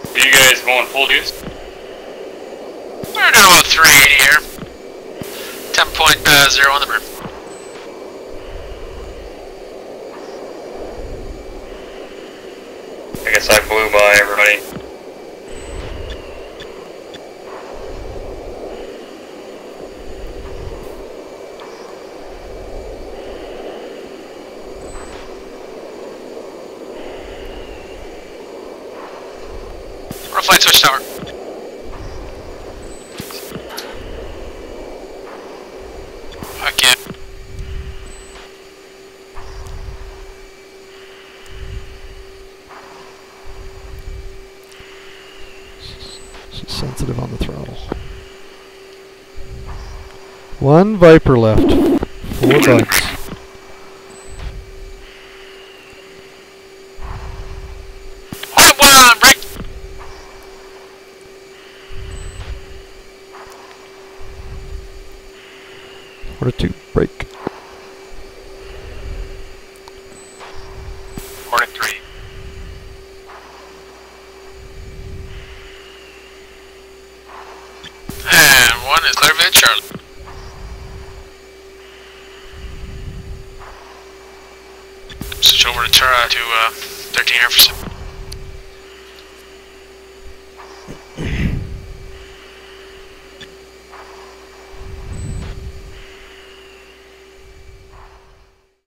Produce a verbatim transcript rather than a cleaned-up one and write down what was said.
Are you guys going full juice? We're doing about three eighty here. ten point zero on the burn. I guess I blew by everybody. We're on flight switch tower. Okay. She's sensitive on the throttle. One Viper left. Four bugs. What? One on break. Order two. Break. Order three. And one is clear vid Charlie. Switch over to Tara to uh, thirteen Air for